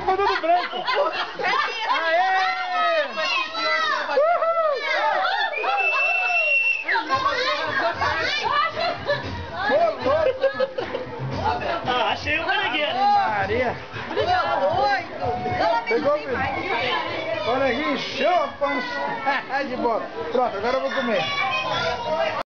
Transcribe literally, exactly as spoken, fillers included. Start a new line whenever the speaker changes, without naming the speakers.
ficou tudo branco. Aê!
Ah, achei o Maria.
Maria. Pegou, filho? Olha aqui, encheu a pança. De bola. Pronto, agora eu vou comer.